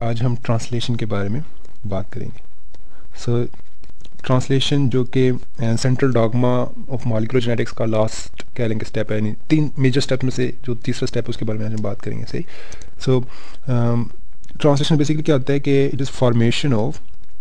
आज हम ट्रांसलेशन के बारे में बात करेंगे। सो ट्रांसलेशन जो कि central dogma of molecular genetics का लास्ट कह लेंगे स्टेप है, यानी 3 मेजर स्टेप में से जो तीसरा स्टेप है उसके बारे में आज हम बात करेंगे। सही। सो ट्रांसलेशन बेसिकली क्या होता है कि it is formation of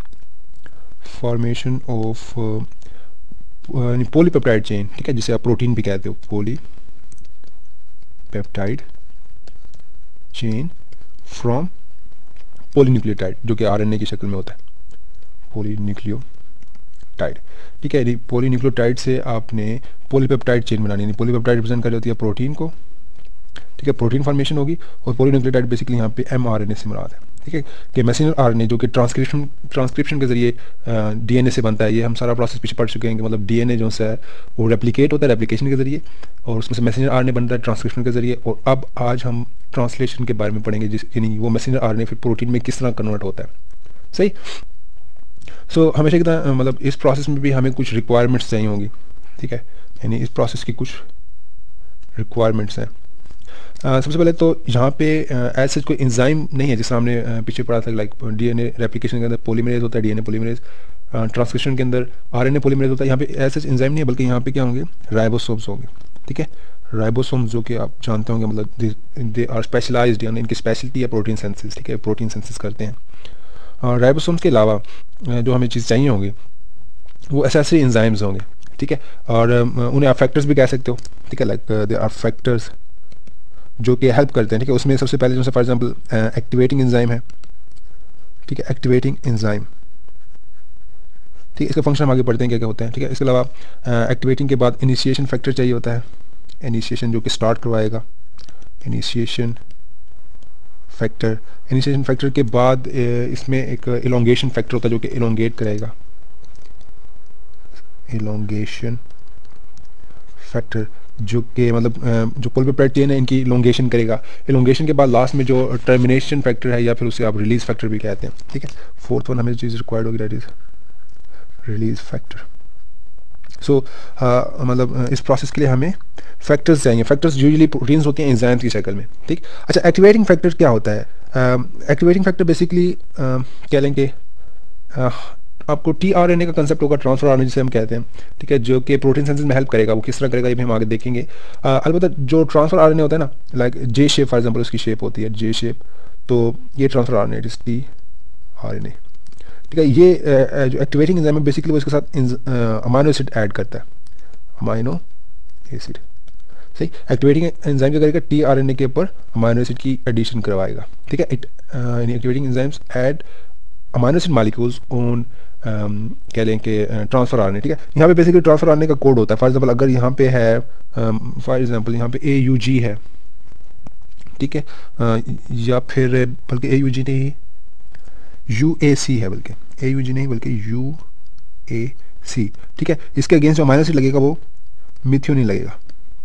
polypeptide chain, ठीक है, जिसे आप प्रोटीन भी कहते हो, पॉलीपेप्टाइड चेन फ्रॉम पॉलीन्यूक्लियोटाइड, जो कि आरएनए की शक्ल में होता है, पॉलीन्यूक्लियोटाइड। ठीक है, पॉलीन्यूक्लियोटाइड से आपने पॉलीपेप्टाइड चेन बनानी है। पॉलीपेप्टाइड रिप्रेजेंट कर रही होती है प्रोटीन को, ठीक है, प्रोटीन फॉर्मेशन होगी, और पॉलीन्यूक्लियोटाइड बेसिकली यहाँ पे एमआरएनए से मुराद है। ठीक है, कि मैसेंजर आरएनए जो कि ट्रांसक्रिप्शन के जरिए डीएनए से बनता है। ये हम सारा प्रोसेस पीछे पढ़ चुके हैं कि मतलब डीएनए जो है वो रेप्लिकेट होता है रेप्लिकेशन के जरिए, और उसमें से मैसेंजर आरएनए बनता है ट्रांसक्रिप्शन के जरिए। और अब आज हम ट्रांसलेशन के बारे में पढ़ेंगे, यानी वो मैसेंजर आरएनए फिर प्रोटीन में किस तरह कन्वर्ट होता है। सही। सो हमेशा की तरह मतलब इस प्रोसेस में भी हमें कुछ रिक्वायरमेंट्स चाहिए होंगी। ठीक है, यानी इस प्रोसेस की कुछ रिक्वायरमेंट्स हैं। सबसे पहले तो यहाँ पे ऐसे कोई एंजाइम नहीं है, जिससे हमने पीछे पढ़ा था, लाइक डीएनए रेप्लिकेशन के अंदर पॉलीमरेज होता है, डीएनए पॉलीमरेज, ट्रांसक्रिप्शन के अंदर आरएनए पॉलीमरेज होता है। यहाँ पे ऐसे एंजाइम नहीं है, बल्कि यहाँ पे क्या होंगे, राइबोसोम्स होंगे। ठीक है, राइबोसोम्स जो कि आप जानते होंगे, मतलब दे आर स्पेशलाइज्ड, यानी इनकी स्पेशलिटी है प्रोटीन सिंथेसिस। ठीक है, प्रोटीन सिंथेसिस करते हैं। राइबोसोम्स के अलावा जो हमें चीज़ चाहिए होंगी वो एसेसरी एंजाइम्स होंगे। ठीक है, और उन्हें आप फैक्टर्स भी कह सकते हो। ठीक है, लाइक दे आर फैक्टर्स जो कि हेल्प करते हैं। ठीक है, उसमें सबसे पहले जो फॉर एग्जांपल एक्टिवेटिंग एंजाइम है। ठीक है, एक्टिवेटिंग एंजाइम, ठीक है, इसका फंक्शन हम आगे पढ़ते हैं क्या क्या होते हैं। ठीक है, इसके अलावा एक्टिवेटिंग के बाद इनिशिएशन फैक्टर चाहिए होता है, इनिशिएशन जो कि स्टार्ट करवाएगा, इनिशिएशन फैक्टर के बाद इसमें एक इलोंगेशन फैक्टर होता है जो कि इलोंगेट करेगा, इलोंगेशन फैक्टर जो कि मतलब जो पॉलीपेप्टाइड चेन है इनकी इलोंगेशन करेगा। इलोंगेशन के बाद लास्ट में जो टर्मिनेशन फैक्टर है, या फिर उसे आप रिलीज फैक्टर भी कहते हैं। ठीक है, फोर्थ वन हमें चीज़ रिक्वायर्ड होगी, that is release factor. So मतलब इस प्रोसेस के लिए हमें फैक्टर्स चाहिए। फैक्टर्स यूजुअली प्रोटीन्स होते हैं एंजाइम्स की शक्ल में। ठीक, अच्छा, एक्टिवेटिंग फैक्टर क्या होता है? एक्टिवेटिंग फैक्टर बेसिकली कह लेंगे आपको टीआरएनए का कंसेप्ट होगा, ट्रांसफर आरएनए जिसे हम कहते हैं। ठीक है, जो कि प्रोटीन सिंथेसिस में हेल्प करेगा। वो किस तरह करेगा ये भी हम आगे देखेंगे। अलबत्ता जो ट्रांसफर आरएनए होता है ना, like J shape for example उसकी शेप होती है जे शेप, तो ये ट्रांसफर आरएनए इज टीआरएनए। ठीक है, ये जो एक्टिवेटिंग एंजाइम है बेसिकली वो इसके साथ अमाइनो एसिड ऐड करता है, अमाइनो एसिड। सही, एक्टिवेटिंग एंजाइम क्या करेगा, टीआरएनए के ऊपर अमाइनो एसिड की एडिशन करवाएगा। ठीक है, activating enzymes add amino acid molecules on कह लें कि ट्रांसफर आरएनए। ठीक है, यहाँ पे बेसिकली ट्रांसफर आरएनए का कोड होता है। फॉर एग्जांपल अगर यहाँ पे है फॉर एग्जांपल यहाँ पे AUG है, ठीक है, या फिर बल्कि AUG नहीं UAC है, बल्कि AUG नहीं बल्कि UAC। ठीक है, इसके अगेंस्ट जो अमाइनो एसिड लगेगा वो मिथियोनिन लगेगा।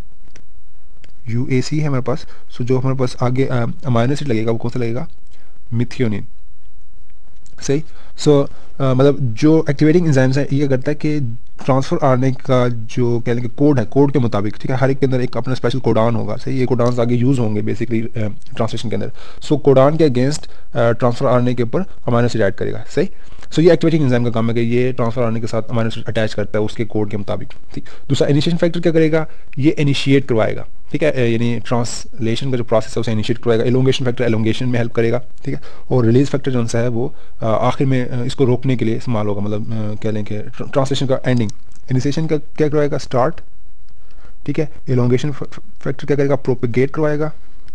UAC है हमारे पास, सो जो हमारे पास आगे अमाइनो एसिड लगेगा वो कौन सा लगेगा, मिथियोनिन। सही। सो मतलब जो एक्टिवेटिंग एंजाइम्स है ये करता है कि ट्रांसफर आरएनए का जो कह लेंगे कोड है, कोड के मुताबिक, ठीक है, हर एक के अंदर एक अपना स्पेशल कोडान होगा। सही, ये कोडान आगे यूज़ होंगे बेसिकली ट्रांसलेशन के अंदर। सो कोडान के अगेंस्ट ट्रांसफर आरएनए के ऊपर अमाइनो एसिड ऐड करेगा। सही। सो ये एक्टिवेटिंग एंजाइम का काम है कि ये ट्रांसफर आरएनए के साथ अमाइनो एसिड अटैच करता है उसके कोड के मुताबिक। ठीक, दूसरा इनिशिएशन फैक्टर क्या करेगा, ये इनिशिएट करवाएगा। ठीक है, यानी ट्रांसलेशन का जो प्रोसेस है उसे इनिशिएट करवाएगा। एलोंगेशन फैक्टर एलोंगेशन में हेल्प करेगा। ठीक है, और रिलीज फैक्टर जो है वो आखिर में इसको रोकने के लिए इस्तेमाल होगा, मतलब कह लें कि ट्रांसलेशन का एंडिंग। इनिशिएशन का क्या करवाएगा, स्टार्ट। ठीक है, एलोंगेशन फैक्टर क्या करेगा, प्रोपेगेट करवाएगा।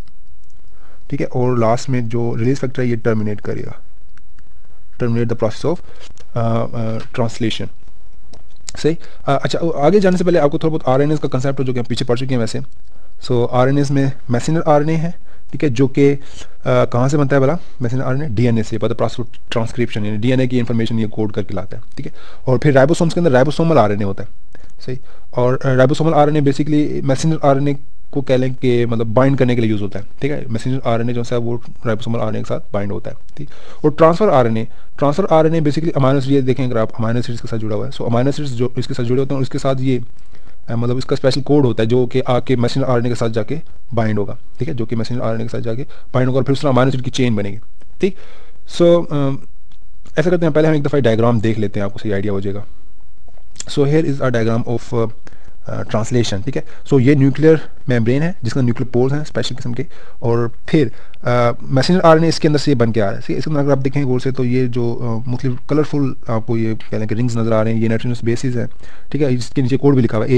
ठीक है, और लास्ट में जो रिलीज फैक्टर है ये टर्मिनेट करेगा, terminate the process of translation. सही। अच्छा, आगे जाने से पहले आपको थोड़ा बहुत आरएनए का कंसेप्ट जो कि हम पीछे पढ़ चुके हैं वैसे। सो आरएनए में मैसेंजर आरएनए है। ठीक है, जो कि कहाँ से बनता है भला, मैसेंजर आरएनए डीएनए से, मतलब प्रोसेस ऑफ ट्रांसक्रिप्शन, यानी डीएनए की इन्फॉर्मेशन ये कोड करके लाता है। ठीक है, और फिर राइबोसोम्स के अंदर राइबोसोमल आरएनए होता है। सही, और ribosomal RNA basically messenger RNA को कह लें कि मतलब बाइंड करने के लिए यूज़ होता है। ठीक है, मैसेंजर आरएनए जो है वो राइबोसोमल आरएनए के साथ बाइंड होता है। ठीक, और transfer RNA basically amino acid, ये देखें अगर आप, अमाइनो एसिड्स के साथ जुड़ा हुआ है। सो अमाइनो एसिड्स जो इसके साथ जुड़े होते हैं और इसके साथ ये मतलब इसका स्पेशल कोड होता है जो कि आके मैसेंजर आरएनए के साथ जाके बाइंड होगा। ठीक है, जो कि मैसेंजर आरएनए के साथ जाके बाइंड होगा और फिर उस तरह अमाइनो एसिड की चेन बनेगी। ठीक, सो ऐसा करते हैं, पहले हम एक दफ़ा डायग्राम देख लेते हैं, आपको सही आइडिया हो जाएगा। So here is a diagram of translation, ठीक है। सो ये न्यूक्लियर मेम्ब्रेन है जिसका न्यूक्लियर पोर्स हैं स्पेशल किस्म के, और फिर मैसेंजर आरएनए इसके अंदर से ये बन के आ रहा है। ठीक है, इसके अंदर अगर आप देखें गौर से तो ये जो मुख्तलिफ कलरफुल आपको ये कह लें कि रिंग्स नज़र आ रहे हैं, ये नाइट्रोजनस बेसिस है, ठीक है। इसके नीचे कोड भी लिखा हुआ है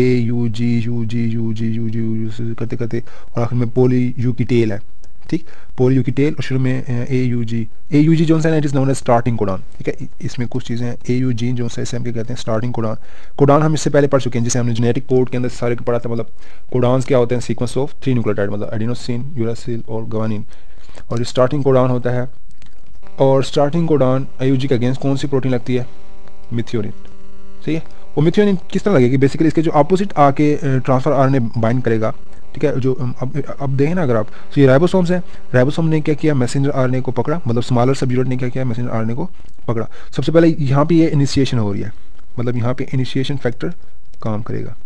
AUG करते करते, और आखिर में पोली यू की टेल है, ठीक, पोली यू की टेल, और शुरू में AUG जो है it is known as starting codon, ठीक है। इसमें कुछ चीज़ें हैं AUG जो है इसे हम क्या कहते हैं, स्टार्टिंग कोडान। कोडान हम इससे पहले पढ़ चुके हैं, जिसे हमने जेनेटिक कोड के अंदर सारे को पढ़ा था, मतलब कोडान्स क्या होते हैं, सीक्वेंस ऑफ 3 न्यूक्लियोटाइड, मतलब एडिनोसिन, यूरासिल और ग्वानिन, और ये स्टार्टिंग कोडान होता है। और स्टार्टिंग कोडान AUG के अगेंस्ट कौन सी प्रोटीन लगती है, मिथियोनिन, सही है। और मिथियोनिन किस तरह लगेगी, बेसिकली इसके जो अपोजिट आके ट्रांसफर आरएनए बाइंड करेगा, ठीक है। जो अब देखें ना अगर आप, तो ये राइबोसोम्स है, राइबोसोम ने क्या किया, मैसेंजर आरएनए को पकड़ा, मतलब स्मॉलर सब यूनिट ने क्या किया, मैसेंजर आरएनए को पकड़ा। सबसे पहले यहाँ पे ये इनिशिएशन हो रही है, मतलब यहाँ पे इनिशिएशन फैक्टर काम करेगा,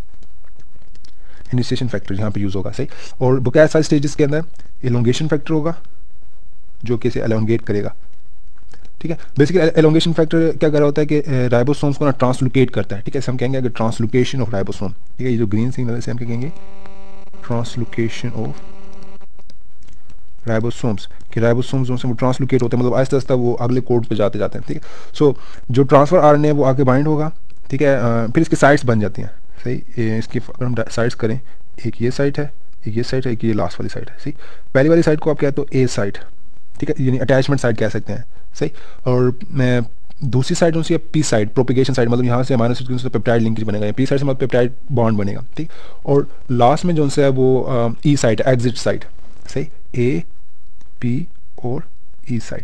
इनिशिएशन फैक्टर यहाँ पे यूज़ होगा, सही। और बकाया सारे स्टेजेस के अंदर एलोंगेशन फैक्टर होगा जो कि इसे एलोंगेट करेगा, ठीक है। बेसिकली एलोंगेशन फैक्टर क्या कर रहा होता है कि राइबोसोम्स को ना ट्रांसलोकेट करता है, ठीक है। हम कहेंगे अगर ट्रांसलोकेशन ऑफ राइबोसोम, ठीक है, ये जो ग्रीन सिग्नल है हम क्या कहेंगे, ट्रांसलोकेशन ऑफ राइबोसोम्स, कि राइबोसोम्स जो वो ट्रांसलोकेट होते हैं, मतलब आहिस्ता आहिस्ता वो अगले कोड पे जाते जाते हैं, ठीक है। सो जो ट्रांसफर आरएनए है वो आके बाइंड होगा, ठीक है। फिर इसकी साइट्स बन जाती हैं, सही। इसकी अगर हम साइट्स करें, एक ये साइट है, एक ये साइट है, एक ये लास्ट वाली साइट है, सही। पहली वाली साइट को आप कहते हो ए साइट, ठीक है, यानी अटैचमेंट साइट कह सकते हैं, सही। और दूसरी साइड जो है पी साइड, प्रोपिगेशन साइड, मतलब यहाँ से अमीनो एसिड से पेप्टाइड लिंकेज बनेगा, पी साइड से मतलब पेप्टाइड बॉन्ड बनेगा, ठीक। और लास्ट में जो है वो ई साइड, एग्जिट साइड, सही, ए पी और ई साइड,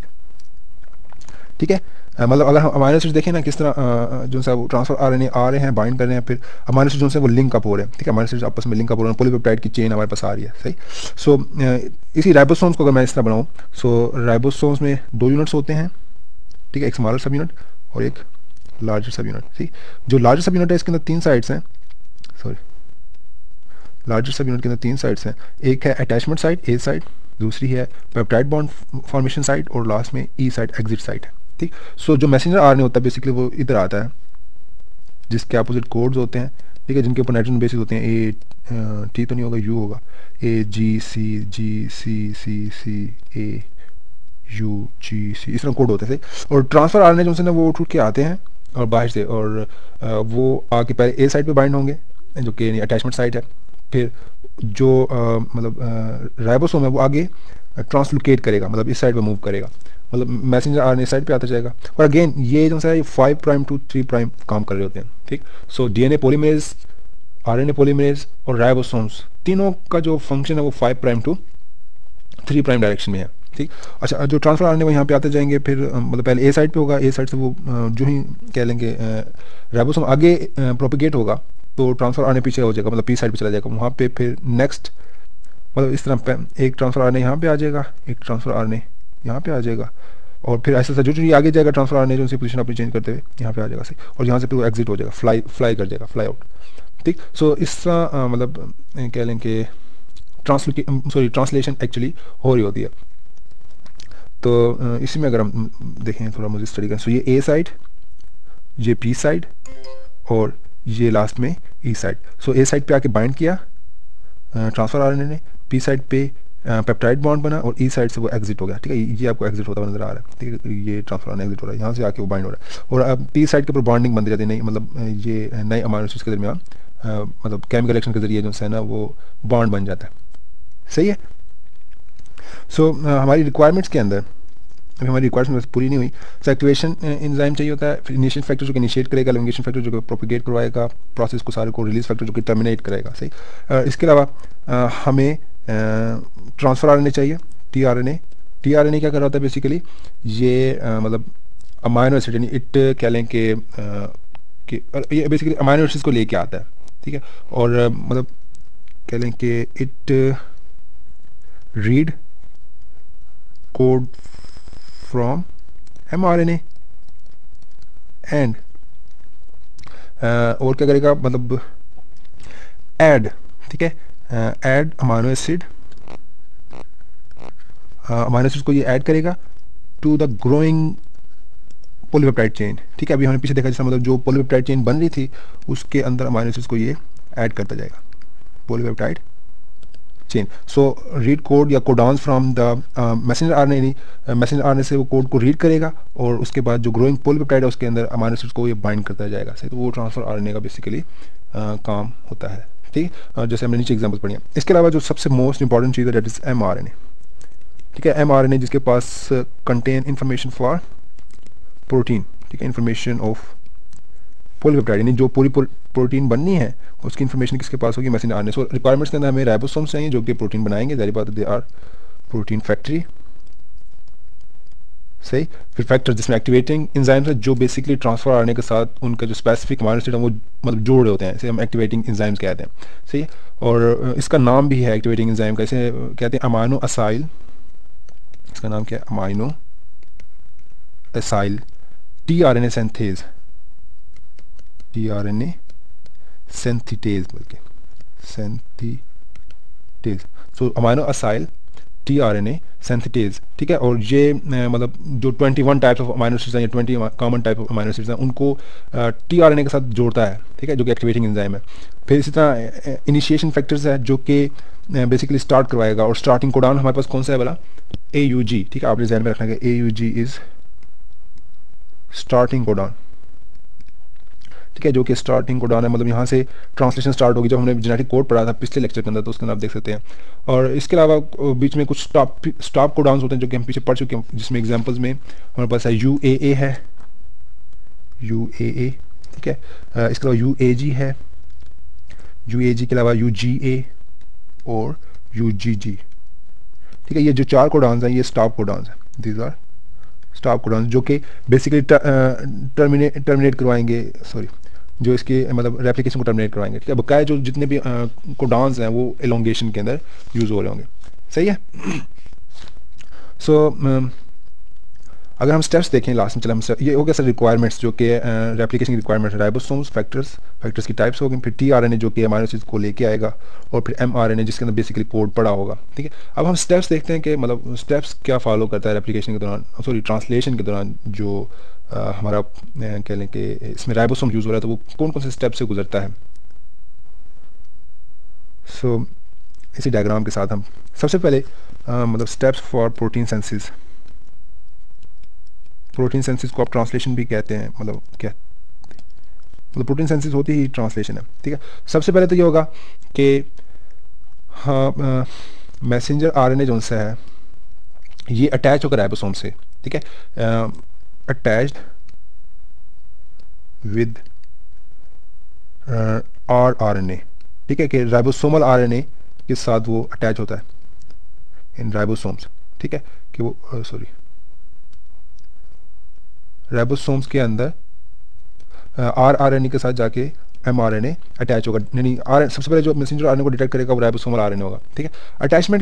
ठीक है। मतलब अगर हम अमीनो एसिड देखें ना किस तरह जो है वो ट्रांसफर आरएनए आ रहे हैं, बाइंड कर रहे हैं, फिर अमीनो एसिड जो है वो लिंक अप हो रहे हैं, ठीक है। अमीनो एसिड आपस में लिंक अप हो रहे हैं, पॉलीपेप्टाइड की चेन हमारे पास आ रही है, सही। सो इसी राइबोसोम्स को अगर मैं इस तरह बनाऊँ, सो राइबोसोम्स में 2 यूनिट्स होते हैं, ठीक है, एक स्मॉलर सब यूनिट और एक लार्जर सब यूनिट, ठीक। जो लार्जर सब यूनिट है इसके अंदर 3 साइड्स हैं, सॉरी, लार्जर सब यूनिट के अंदर 3 साइड्स हैं, एक है अटैचमेंट साइड ए साइड, दूसरी है पेप्टाइड बॉन्ड फॉर्मेशन साइड, और लास्ट में ई साइड, एग्जिट साइड है, ठीक। सो जो मैसेंजर आरएनए होता है बेसिकली वो इधर आता है, जिसके अपोजिट कोड्स होते हैं, ठीक है, जिनके ऊपर नाइट्रोजन बेसिस होते हैं, ए टी तो नहीं होगा, यू होगा, AGC ए UGC, इस तरह कोड होते थे। और ट्रांसफर आरएनए जो है ना वो उठ के आते हैं और बाहर से, और वो आके पहले ए साइड पे बाइंड होंगे जो कि अटैचमेंट साइट है, फिर जो मतलब राइबोसोम है वो आगे ट्रांसलोकेट करेगा, मतलब इस साइड पे मूव करेगा, मतलब मैसेंजर आरएनए साइड पे आता जाएगा। और अगेन ये जो है 5 प्राइम टू 3 प्राइम काम कर रहे होते हैं, ठीक। So DNA polymerase, RNA polymerase और राइबोसोम्स तीनों का जो फंक्शन है वो 5 प्राइम टू 3 प्राइम डायरेक्शन में है, ठीक। अच्छा, जो ट्रांसफर आरएनए वो यहाँ पे आते जाएंगे, फिर मतलब पहले ए साइड पे होगा, ए साइड से वो जो ही कह लेंगे राइबोसोम आगे प्रोपिगेट होगा तो ट्रांसफर आरएनए पीछे हो जाएगा, मतलब पी साइड पे चला जाएगा, वहाँ पे फिर नेक्स्ट मतलब इस तरह एक ट्रांसफर आरएनए यहाँ पे आ जाएगा, एक ट्रांसफर आरएनए यहाँ पे आ जाएगा, और फिर ऐसा जो जो आगे जाएगा ट्रांसफर आरएनए जो उनकी पोजीशन अपनी चेंज करते हुए यहाँ पे आ जाएगा, सही। और यहाँ से फिर वो एग्जिट हो जाएगा, फ्लाई कर जाएगा, फ्लाई आउट, ठीक। सो इस तरह मतलब कह लें कि ट्रांसलेशन एक्चुअली हो रही होती है। तो इसी में अगर हम देखें थोड़ा मुझे स्टडी करें, सो ये ए साइड, ये पी साइड, और ये लास्ट में E side. So A side पे आके बाइंड किया ट्रांसफर आरएनए ने, पी साइड पे पेप्टाइड बॉन्ड बना, और ई साइड से वो एग्जिट हो गया, ठीक है। ये आपको एग्जिट होता हुआ नजर आ रहा है, ठीक है, ये ट्रांसफर आरएनए एग्जिट हो रहा है, यहाँ से आके वो बाइंड हो रहा है, और अब पी साइड के ऊपर बॉन्डिंग बनती जाती है, नहीं मतलब ये नए अमीनो एसिड्स के दरमियान मतलब केमिकल रिएक्शन के जरिए जो है ना वो बॉन्ड बन जाता है, सही है। सो हमारी रिक्वायरमेंट्स के अंदर अभी हमारी रिक्वायरमेंट पूरी नहीं हुई, सो एक्टिवेशन एंजाइम चाहिए होता है, फिर इनिशिएशन फैक्टर जो कि इनिशिएट करेगा, एलिमिनेशन फैक्टर जो कि प्रोपिगेट करवाएगा प्रोसेस को सारे को, रिलीज फैक्टर जो कि टर्मिनेट करेगा, सही। इसके अलावा हमें ट्रांसफर आरएनए चाहिए, टीआरएनए क्या कर रहा होता है बेसिकली, ये मतलब अमाइनो एसिड यानी इट कह लें कि ये बेसिकली अमाइनो एसिड्स को लेके आता है, ठीक है। और मतलब कह लें कि it read code from mRNA and और क्या करेगा, मतलब ऐड, ठीक है, ऐड अमाइनो एसिड को ये ऐड करेगा to the growing polypeptide chain. ठीक है, अभी हमने पीछे देखा जैसा मतलब जो पॉलीपेप्टाइड चेन बन रही थी उसके अंदर अमीनो एसिड्स को ये ऐड करता जाएगा, polypeptide chain. So read code या codons from the messenger RNA, messenger RNA से वो कोड को रीड करेगा और उसके बाद जो ग्रोइंग पॉलीपेप्टाइड है उसके अंदर अमीनो एसिड्स को ये बाइंड करता जाएगा। सही, तो वो ट्रांसफर आरएनए का बेसिकली काम होता है। ठीक है, जैसे हमने नीचे एग्जाम्पल पढ़ी है। इसके अलावा जो सबसे मोस्ट इंपॉर्टेंट चीज़ है दैट इज़ mRNA। ठीक है, mRNA जिसके पास कंटेन इंफॉर्मेशन फॉर प्रोटीन। ठीक है, इंफॉर्मेशन ऑफ पॉलीपेप्टाइड, यानी जो पूरी प्रोटीन बननी है उसकी इन्फॉर्मेशन किसके पास होगी, मैसेंजर आरएनए। सो रिक्वायरमेंट्स के अंदर हमें राइबोसोम्स चाहिए जो कि प्रोटीन बनाएंगे, ज़ाहिर बात है दे आर प्रोटीन फैक्ट्री। सही, फिर फैक्टर जिसमें एक्टिवेटिंग एंजाइम्स है जो बेसिकली ट्रांसफर आरएनए के साथ उनका जो स्पेसिफिक अमीनो एसिड है वो मतलब जोड़ रहे होते हैं, इसे हम एक्टिवेटिंग एंजाइम्स कहते हैं। सही, और इसका नाम भी है एक्टिवेटिंग एंजाइम का, इसे कहते हैं अमाइनो असाइल। इसका नाम क्या है, amino acyl tRNA synthase, tRNA synthetase बल्कि synthetase. So amino acyl tRNA synthetase. ठीक है, और ये मतलब जो 21 टाइप्स ऑफ अमाइनो एसिड्स हैं या 20 common type of amino acids हैं उनको टीआरएनए के साथ जोड़ता है। ठीक है, जो कि एक्टिवेटिंग एंजाइम है। फिर इसी तरह इनिशिएशन फैक्टर्स है जो कि बेसिकली स्टार्ट करवाएगा, और स्टार्टिंग कोडाउन हमारे पास कौन सा है बोला, AUG। ठीक है, आपने ध्यान में रखना है AUG इज स्टार्टिंग कोडाउन। ठीक है, जो कि स्टार्टिंग कोडाउन है, मतलब यहाँ से ट्रांसलेशन स्टार्ट होगी। जब हमने जेनेटिक कोड पढ़ा था पिछले लेक्चर के अंदर तो उसके अंदर आप देख सकते हैं। और इसके अलावा बीच में कुछ स्टॉप कोडाउन्स होते हैं जो कि हम पीछे पढ़ चुके हैं, जिसमें एग्जांपल्स में हमारे पास है UAA है, UAA। ठीक है, इसके अलावा UAG है, UAG के अलावा UGA और UGG। ठीक है, ये जो 4 कोडाउन्स हैं ये स्टॉप कोडाउन्स हैं, दीज आर स्टॉप कोडाउन, जो कि बेसिकली टर्मिनेट करवाएंगे, सॉरी जो इसके मतलब रेप्लिकेशन को टर्मिनेट करवाएंगे। ठीक है, बकाया जो जितने भी कोडाउन्स हैं वो एलोंगेशन के अंदर यूज़ हो रहे होंगे। सही है। सो अगर हम स्टेप्स देखें लास्ट में, चला हम ये हो गया सर रिक्वायरमेंट्स जो कि रेप्लिकेशन की रिक्वायरमेंट्स, राइबोसोम्स, फैक्टर्स की टाइप्स होगी, फिर टीआरएनए जो कि अमीनो एसिड्स को लेके आएगा, और फिर एमआरएनए जिसके अंदर बेसिकली कोड पड़ा होगा। ठीक है, अब हम स्टेप्स देखते हैं कि मतलब स्टेप्स क्या फॉलो करता है रेप्लिकेशन के दौरान, सॉरी ट्रांसलेशन के दौरान जो हमारा कह लें कि इसमें राइबोसोम यूज़ हो रहा है तो वो कौन कौन से स्टेप से गुजरता है। सो इसी डायग्राम के साथ हम सबसे पहले मतलब steps for protein synthesis. Protein synthesis को आप ट्रांसलेशन भी कहते हैं, मतलब क्या मतलब प्रोटीन सेंसिस होती ही ट्रांसलेशन है। ठीक है, सबसे पहले तो ये होगा कि हाँ मैसेंजर आरएनए जो सा है ये अटैच होकर राइबोसोम से। ठीक है, अटैच्ड विद आरएनए। ठीक है, कि राइबोसोमल आरएनए के साथ वो अटैच होता है इन राइबोसोम्स। ठीक है, कि वो सॉरी राइबोसोम्स के अंदर आरएनए के साथ जाके एमआरएनए अटैच होगा, यानी सबसे पहले जो मैसेंजर आरएनए को डिटेक्ट करेगा वो राइबोसोमल आरएनए होगा। ठीक है, अटैचमेंट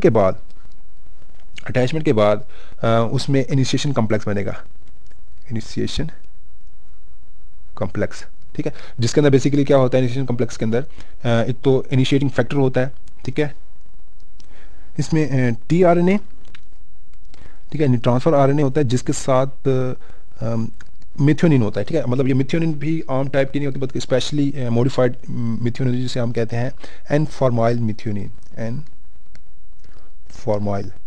के बाद उसमें इनिशिएशन कॉम्प्लेक्स बनेगा, इनिशिएशन कॉम्प्लेक्स। ठीक है, जिसके अंदर बेसिकली क्या होता है इनिशिएशन कॉम्प्लेक्स के अंदर, एक तो इनिशिएटिंग फैक्टर होता है। ठीक है, इसमें टीआरएनए, ठीक है, ट्रांसफर आरएनए होता है जिसके साथ मिथ्योनिन होता है। ठीक है, मतलब ये मिथ्योनिन भी आम टाइप की नहीं होती बल्कि स्पेशली मॉडिफाइड मिथ्योनिन जिसे हम कहते हैं N formyl methionine, N formyl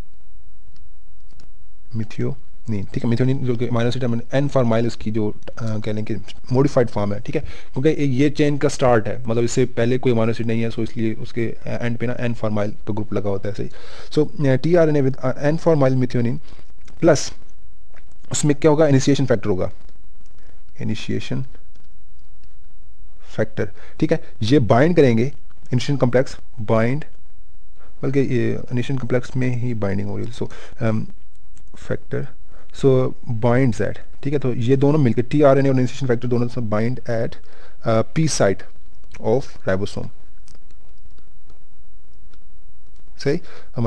methionine. ठीक है, मिथ्योनिन जो कि अमीनो एसिड एन फॉर्माइल इसकी जो कह लें कि मॉडिफाइड फॉर्म है। ठीक है, क्योंकि ये चेन का स्टार्ट है, मतलब इससे पहले कोई अमीनो एसिड नहीं है, सो इसलिए उसके एंड पे ना एन फॉर्माइल का ग्रुप लगा होता है। सही, so tRNA with N formyl methionine plus उसमें क्या होगा, इनिशिएशन फैक्टर होगा, इनिशिएशन फैक्टर। ठीक है, ये बाइंड करेंगे इनिशिएशन कॉम्प्लेक्स, बाइंड बल्कि ये इनिशिएशन कॉम्प्लेक्स में ही बाइंडिंग हो रही है। So factor so binds at, ठीक है, तो ये दोनों मिलकर टीआरएनए और इनिशिएशन फैक्टर दोनों से bind at P site of ribosome. सही,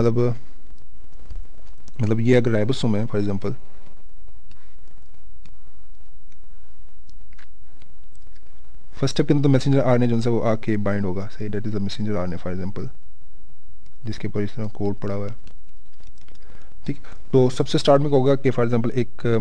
मतलब ये अगर राइबोसोम है फॉर एग्जांपल, फर्स्ट स्टेप के अंदर तो मैसेंजर आरएनए जो है वो आके बाइंड होगा। सही, that is the messenger RNA for example जिसके ऊपर इस तरह कोड पड़ा हुआ है। ठीक। तो सबसे स्टार्ट में क्या होगा कि फॉर एग्जांपल एक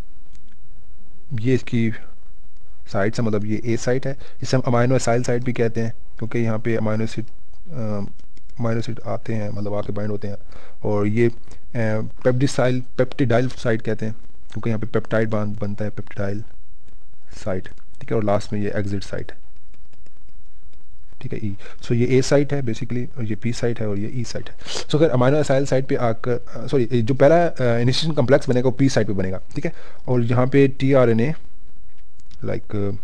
ये इसकी साइट्स है, मतलब ये ए साइट है, इसे हम अमाइनो एसाइल साइट भी कहते हैं क्योंकि यहाँ पे अमाइनो एसिड आते हैं, मतलब आके बाइंड होते हैं। और ये पेप्टिडाइल साइट कहते हैं क्योंकि यहाँ पे पेप्टाइड बनता है, पेप्टिडाइल साइट। ठीक है, और लास्ट में ये एग्जिट साइट। ठीक है, ई। सो ये ए साइट है बेसिकली, और ये पी साइट है, और ये ई साइट है। सो अगर अमाइनो एसाइल साइट पे आकर सॉरी जो पहला इनिशिएशन कम्प्लेक्स बनेगा वो पी साइट पे बनेगा। ठीक है, और यहाँ पे T R N A like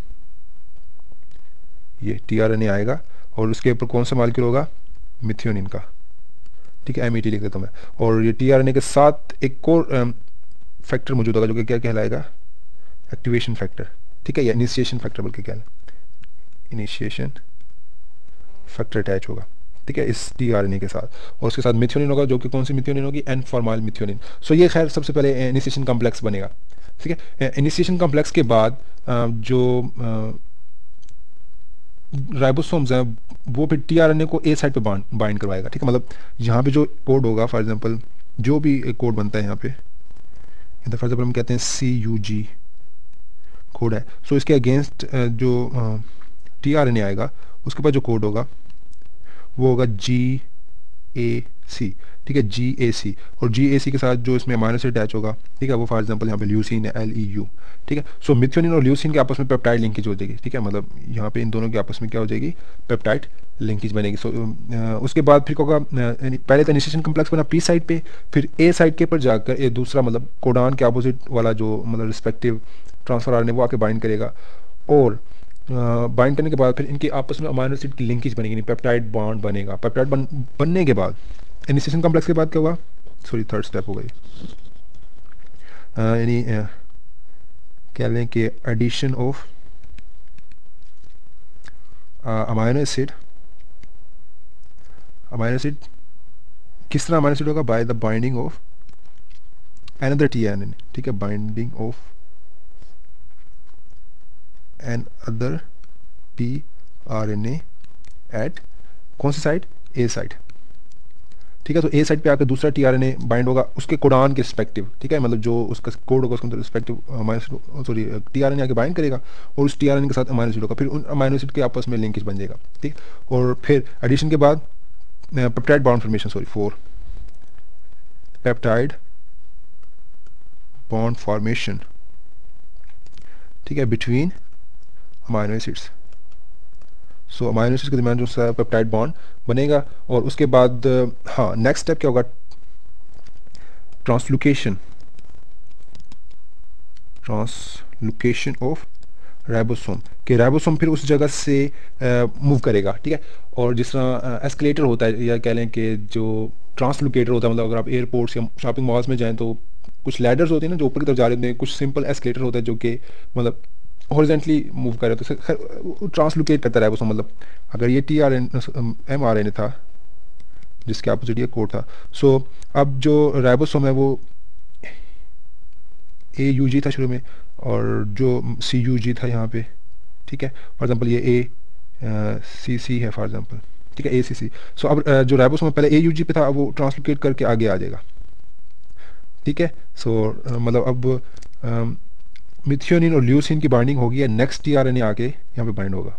ये टी आर एन ए आएगा और उसके ऊपर कौन सा मॉलिक्यूल होगा, मिथियोनिन का। ठीक है, MET लिख देता हूँ मैं। और ये टी आर एन ए के साथ एक और फैक्टर मौजूद होगा जो कि क्या कहलाएगा, एक्टिवेशन फैक्टर। ठीक है, या इनिशिएशन फैक्टर बल्कि क्या है, इनिशिएशन फैक्टर अटैच होगा। ठीक है, इस टी आर एन ए के साथ, और उसके साथ मिथियोनिन होगा जो कि कौन सी मिथियोनिन होगी, एन फॉर्माइल मिथियोनिन। सो ये खैर सबसे पहले इनिशिएशन कॉम्प्लेक्स बनेगा। ठीक है, इनिशिएशन कॉम्प्लेक्स के बाद जो राइबोसोम्स हैं वो फिर टी आर एन ए को ए साइड पे बाइंड करवाएगा। ठीक है, मतलब यहाँ पे जो कोड होगा, फॉर एग्जांपल जो भी एक कोड बनता है यहाँ पे, फॉर एग्जांपल हम कहते हैं CUG कोड है। सो इसके अगेंस्ट जो टी आर एन ए आएगा उसके पास जो कोड होगा वो होगा GAC। ठीक है, GAC, और GAC के साथ जो इसमें अमाइनो एसिड अटैच होगा, ठीक है, वो फॉर एग्जांपल यहाँ पे ल्यूसीन है, LEU। ठीक है, सो मिथियोनिन और ल्यूसीन के आपस में पेप्टाइड लिंकेज हो जाएगी। ठीक है, मतलब यहाँ पे इन दोनों के आपस में क्या हो जाएगी, पेप्टाइड लिंकेज बनेगी। सो उसके बाद फिर होगा पहले तो इनिशिएशन कम्प्लेक्स बना पी साइड पे, फिर ए साइड के ऊपर जाकर ये दूसरा मतलब कोडान के अपोजिट वाला जो मतलब रिस्पेक्टिव ट्रांसफर आर वो आके बाइंड करेगा, और बाइंड करने के बाद फिर इनके आपस में अमाइनो एसिड की लिंकेज बनेगी, पेप्टाइड बॉन्ड बनेगा। पेप्टाइड बनने के बाद इनिशिएशन कॉम्प्लेक्स के बाद क्या हुआ, सॉरी थर्ड स्टेप हो गई, यानी कह लें कि एडिशन ऑफ अमाइनो एसिड किस तरह अमाइनो एसिड होगा, by the binding of another TRNA। ठीक है, binding of another TRNA at कौन सी साइड, ए साइड। ठीक है, तो ए साइड पे आकर दूसरा TRNA बाइंड होगा उसके कोडान के रिस्पेक्टिव। ठीक है, मतलब जो उसका कोड होगा उसके रिस्पेक्टिव सॉरी TRNA आके बाइंड करेगा और उस TRNA के साथ अमाइनो एसिड होगा, फिर उन अमाइनो एसिड के आपस में लिंकेज बन जाएगा। ठीक, और फिर एडिशन के बाद peptide bond formation, sorry 4 peptide bond formation. ठीक है, between amino acids. So amino acids के दरमियान जो पेप्टाइड बॉन्ड बनेगा, और उसके बाद हाँ नेक्स्ट स्टेप क्या होगा, ट्रांसलोकेशन ऑफ राइबोसोम, कि राइबोसोम फिर उस जगह से मूव करेगा। ठीक है, और जिस तरह एस्केलेटर होता है, या कह लें कि जो ट्रांसलोकेटर होता है, मतलब अगर आप एयरपोर्ट्स या शॉपिंग मॉल्स में जाएं तो कुछ लैडर्स होते हैं ना जो ऊपर की तरफ जा रहे होते हैं, कुछ सिंपल एस्केलेटर होता है जो कि मतलब हॉरिजॉन्टली मूव कर रहे, तो ट्रांसलोकेट करता है राइबोसोम। मतलब अगर ये mRNA था जिसके अपोजिट ये कोड था, सो अब जो राइबोसोम है वो AUG था शुरू में, और जो CUG था यहाँ पे। ठीक है, फॉर एग्जांपल ये ACC है फॉर एग्जांपल। ठीक है, ACC। सो अब जो राइबोसोम पहले AUG पे था, अब वो ट्रांसलोकेट करके आगे आ जाएगा। ठीक है, सो मतलब अब मिथियोनिन और ल्यूसीन की बाइंडिंग होगी, या नेक्स्ट TRNA आके यहाँ पे बाइंड होगा।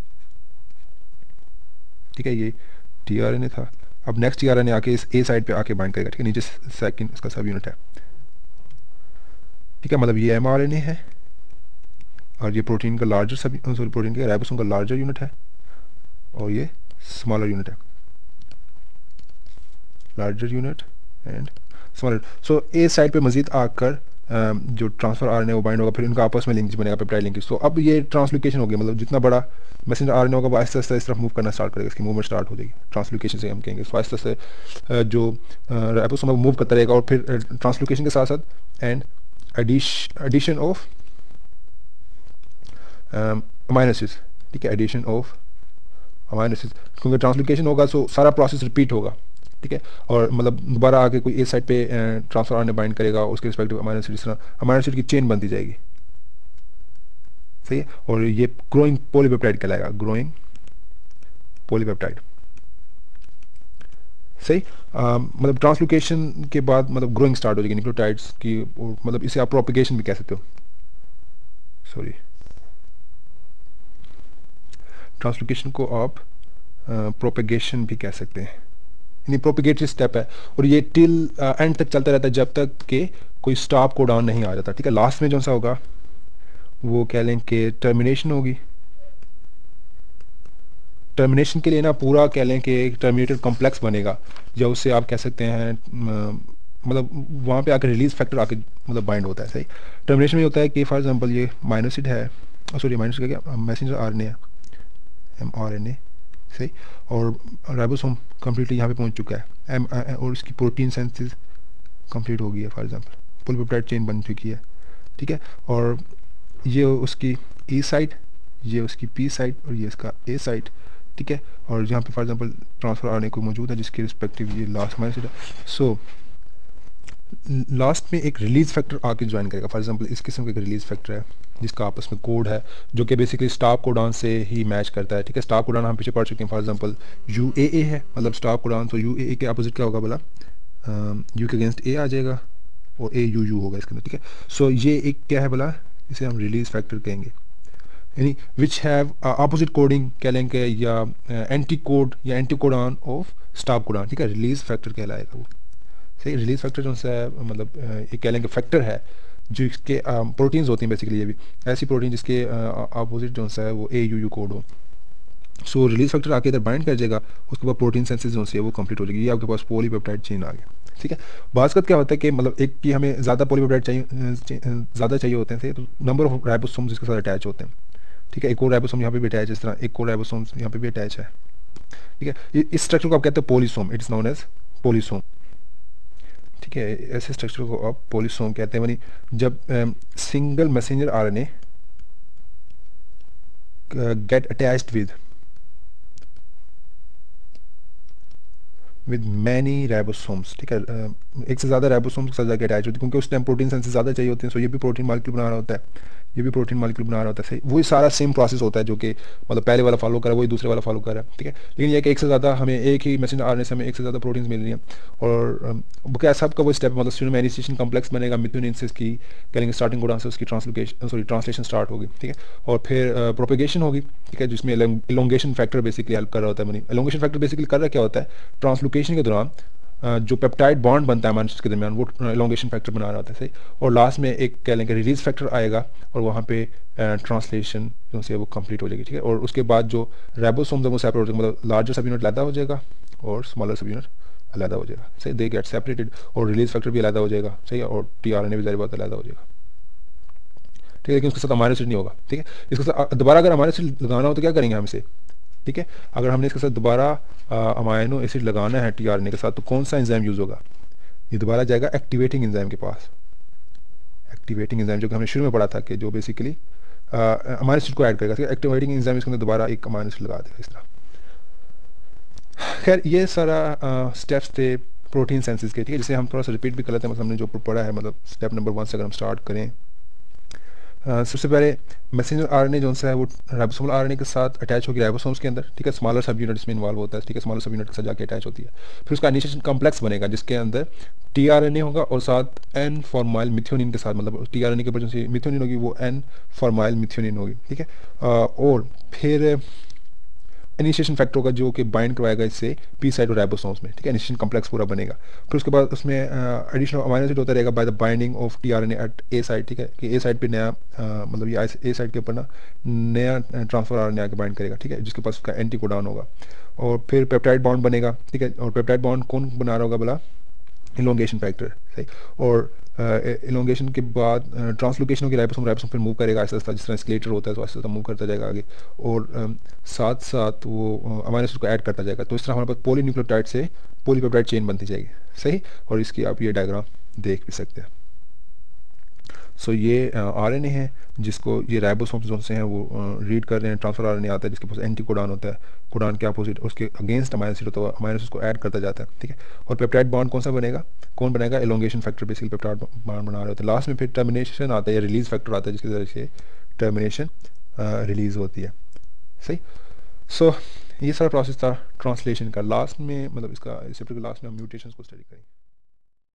ठीक है, ये TRNA था, अब नेक्स्ट TRNA आके इस ए साइड पे आके बाइंड करेगा। ठीक है, नीचे सेकंड इसका सब यूनिट है। ठीक है, मतलब ये mRNA है और ये प्रोटीन का लार्जर सब, सॉरी प्रोटीन के राइबोसोम का लार्जर यूनिट है, और ये स्मॉलर यूनिट है, larger unit and smaller. So A side पे मजीद आकर जो ट्रांसफर RNA वो बाइंड होगा, फिर इनका आपस में लिंकेज बनेगा, पेप्टाइड लिंकेज। तो अब ये ट्रांसलोकेशन हो गया, मतलब जितना बड़ा मैसेंजर RNA होगा वो आहिस्ता आहिस्ता इस तरफ मूव करना स्टार्ट करेगा, इसकी मूवमेंट स्टार्ट हो जाएगी। ट्रांसलोकेशन से हम कहेंगे, तो आहिस्ता आहिस्ता जो राइबोसोम है वो मूव करता रहेगा, और फिर ट्रांसलोकेशन के साथ साथ and addition of amino acids. ठीक है, एडिशन ऑफ अमाइनो एसिड्स, क्योंकि ट्रांसलोकेशन होगा सो सारा प्रोसेस रिपीट होगा। ठीक है, और मतलब दोबारा आके कोई ए साइड पे ट्रांसफर RNA बाइंड करेगा, उसके रिस्पेक्टिव अमाइनो एसिड, इस तरह अमाइनो एसिड की चेन बनती जाएगी। सही है, और ये ग्रोइंग पॉलीपेप्टाइड कहलाएगा, ग्रोइंग पॉलीपेप्टाइड। सही। मतलब ट्रांसलोकेशन के बाद मतलब ग्रोइंग स्टार्ट हो जाएगी न्यूक्लियोटाइड्स की, और मतलब इसे आप प्रोपिगेशन भी कह सकते हो, सॉरी, ट्रांसलोकेशन को आप प्रोपिगेशन भी कह सकते हैं, यानी प्रोपिगेटरी स्टेप है, और ये टिल एंड तक चलता रहता है जब तक कि कोई स्टॉप को डाउन नहीं आ जाता, ठीक है। लास्ट में जो सा होगा वो कह लें कि टर्मिनेशन होगी। टर्मिनेशन के लिए ना पूरा कह लें कि एक टर्मिनेटेड कॉम्प्लेक्स बनेगा, या उससे आप कह सकते हैं मतलब वहाँ पे आकर रिलीज फैक्टर आके मतलब बाइंड होता है, सही। टर्मिनेशन में होता है कि फॉर एग्जांपल ये माइनोसिड है, सॉरी माइनोसिड का क्या, मैसेंजर आरएनए है, mRNA, सही, और राइबोसोम कम्प्लीटली यहाँ पे पहुँच चुका है, और इसकी प्रोटीन सेंसिस कंप्लीट हो गई है, फॉर एग्जांपल पॉलीपेप्टाइड चेन बन चुकी है, ठीक है। और ये उसकी ई साइट, ये उसकी पी साइट, और ये इसका ए साइट, ठीक है। और यहाँ पे फॉर एग्जांपल ट्रांसफर आरएनए को मौजूद है जिसके रिस्पेक्टिव ये लास्ट माइनस, सो लास्ट में एक रिलीज फैक्टर आके ज्वाइन करेगा। फॉर एग्जांपल इस किस्म का एक रिलीज फैक्टर है जिसका आपस में कोड है, जो कि बेसिकली स्टॉप कोडान से ही मैच करता है, ठीक है। स्टॉप कोडान हम पीछे पढ़ चुके हैं, फॉर एग्जांपल UAA है, मतलब स्टॉप कोडान, तो UAA के अपोजिट क्या होगा बोला, यू के अगेंस्ट ए आ जाएगा और AUU होगा इसके अंदर, ठीक है। सो ये एक क्या है बोला, इसे हम रिलीज फैक्टर कहेंगे, यानी विच हैव अपोजिट कोडिंग कह लेंगे, या एंटी कोड या anti codon of stop codon, ठीक है। रिलीज फैक्टर कहलाएगा वो, सही। रिलीज फैक्टर जो है मतलब ये कह लेंगे फैक्टर है जो इसके प्रोटीन्स होती हैं बेसिकली, ये भी ऐसी प्रोटीन जिसके अपोजिट जो है वो AUU कोड हो। सो रिलीज फैक्टर आके इधर बाइंड कर जाएगा, उसके बाद प्रोटीन सेंसिस जो है वो कंप्लीट हो जाएगी, ये आपके पास पॉलीपेप्टाइड चेन आ गया, ठीक है। बाज़ क्या होता है कि मतलब एक कि हमें ज़्यादा पॉलीपेप्टाइड चाहिए, ज़्यादा चाहिए होते हैं, तो नंबर ऑफ राइबोसोम्स इसके साथ अटैच होते हैं, ठीक है। एक और राइबोसोम यहाँ पे भी अटैच है, इस तरह एक और राइबोसोम यहाँ पे भी अटैच है, ठीक है। इस स्ट्रक्चर को आप कहते हैं polysome, it is known as polysome, ठीक है। ऐसे स्ट्रक्चर को आप पॉलीसोम कहते हैं, यानी जब single messenger RNA get attached with many ribosomes, ठीक है। एक से ज़्यादा राइबोसोम्स के साथ जाकर अटैच होती है, क्योंकि उस टाइम प्रोटीन सेंसेस ज़्यादा चाहिए होते हैं, सो ये भी प्रोटीन मॉलिक्यूल बना रहा होता है, ये भी प्रोटीन मॉलिक्यूल बना रहा होता है, सही। वही सारा सेम प्रोसेस होता है जो कि मतलब पहले वाला फॉलो कर रहा है वही दूसरे वाला फॉलो कर रहा है, ठीक है। लेकिन यह कि एक से ज़्यादा हमें एक ही मैसेंजर आरएनए से हमें एक से ज़्यादा प्रोटीन्स मिल रही हैं, और क्या सब का वो स्टेप मतलब स्टूडेंट में इनिशिएशन कॉम्प्लेक्स बनेगा, मिथ्योनिन की कहेंगे स्टार्टिंग कोडान से उसकी ट्रांसलेशन स्टार्ट होगी, ठीक है। और फिर प्रोपेगेशन होगी, ठीक है, जिसमें एलोंगेशन फैक्टर बेसिकली हेल्प कर रहा होता है। एलोंगेशन फैक्टर बेसिकली कर रहा क्या होता है, ट्रांसलोकेशन के दौरान जो पेप्टाइड बॉन्ड बनता है अमाइनो के दरमियान वो एलोंगेशन फैक्टर बना रहा होता है, सही। और लास्ट में एक कह लेंगे रिलीज फैक्टर आएगा, और वहाँ पे ट्रांसलेशन जो है वो कंप्लीट हो जाएगी, ठीक है। और उसके बाद जो राइबोसोम्स है वो सेपरेट हो जाएगा, मतलब लार्जर सब यूनिट अलग हो जाएगा और स्मॉलर सब यूनिट अलग हो जाएगा, सही। दे गेट सेपरेटेड, और रिलीज फैक्टर भी अलग हो जाएगा, सही, और tRNA भी ज़ाहिर बात अलग हो जाएगा, ठीक है। लेकिन उसके साथ अमाइनो एसिड नहीं होगा, ठीक है। इसके साथ दोबारा अगर अमाइनो एसिड लगाना हो तो क्या करेंगे हम इसे, ठीक है। अगर हमने इसके साथ दोबारा अमाइनो एसिड लगाना है tRNA के साथ, तो कौन सा एंजाइम यूज़ होगा, ये दोबारा जाएगा एक्टिवेटिंग एंजाइम के पास। एक्टिवेटिंग एंजाइम जो कि हमने शुरू में पढ़ा था कि जो बेसिकली अमाइनो एसिड को ऐड करेगा, एक्टिवेटिंग एंजाइम इसके अंदर दोबारा एक अमाइनो एसिड लगा देगा, इस तरह। खैर ये सारा स्टेप्स थे प्रोटीन सेंसिस के, ठीक है, जिसे हम थोड़ा सा रिपीट भी कर लेते हैं, मतलब हमने जो पढ़ा है, मतलब स्टेप नंबर 1 से अगर हम स्टार्ट करें, सबसे पहले मैसेंजर आरएनए जो है वो राइबोसोमल आरएनए के साथ अटैच होगी राइबोसोम्स के अंदर, ठीक है। स्मॉलर सब यूनिट इसमें इन्वॉल्व होता है, ठीक है, स्मॉलर सब यूनिट के साथ जाके अटैच होती है। फिर उसका इनिशिएशन कॉम्प्लेक्स बनेगा जिसके अंदर tRNA होगा और साथ N फॉर्माइल मिथ्योनिन के साथ, मतलब tRNA के ऊपर जो मिथ्योनिन होगी वो N फॉर्माइल मिथ्योनिन होगी, ठीक है। और फिर इनिशिएशन फैक्टर होगा जो कि बाइंड करवाएगा इससे पी साइड और राइबोसोम्स में, ठीक है। इनिशिएशन कॉम्प्लेक्स पूरा बनेगा। फिर उसके बाद उसमें एडिशनल अमाइनो एसिड होता रहेगा by the binding of tRNA at A side, ठीक है, कि ए साइड पे नया मतलब ये ए साइड के ऊपर ना नया ट्रांसफर आरएनए आके बाइंड करेगा, ठीक है, जिसके पास उसका एंटी कोडान होगा। और फिर पेप्टाइड बॉन्ड बनेगा, ठीक है। और पेप्टाइड बॉन्ड कौन बना रहा होगा बोला, इलोंगेशन फैक्टर, सही। और इलोंगेशन के बाद ट्रांसलोकेशन होगी, राइबोसोम फिर मूव करेगा आहिस्ता आहिस्ता, जिस तरह स्केलेटर होता है तो आहिस्ता आहिस्ता मूव करता जाएगा आगे, और साथ साथ वो अमाइनो एसिड को ऐड करता जाएगा। तो इस तरह हमारे पास पॉलीन्यूक्लियोटाइड से पॉलीपेप्टाइड चेन बनती जाएगी, सही। और इसकी आप ये डायग्राम देख भी सकते हैं। सो ये आरएनए है जिसको ये राइबोसोम्स जो से हैं वो रीड कर रहे हैं, ट्रांसफर आरएनए आता है जिसके पास एंटी कोडान होता है, कोडान के अपोजिट उसके अगेंस्ट अमाइनो एसिड होता है, अमाइनो एसिड को ऐड करता जाता है, ठीक है। और पेप्टाइड बॉन्ड कौन सा बनेगा, कौन बनेगा, elongation factor basically peptide bond बना रहे होते हैं। लास्ट में फिर टर्मिनेशन आता है या रिलीज फैक्टर आता है जिसकी वजह से टर्मिनेशन रिलीज होती है, सही। सो ये सारा प्रोसेस था ट्रांसलेशन का। लास्ट में मतलब इसका इस चैप्टर के लास्ट में हम म्यूटेशंस को स्टडी करेंगे।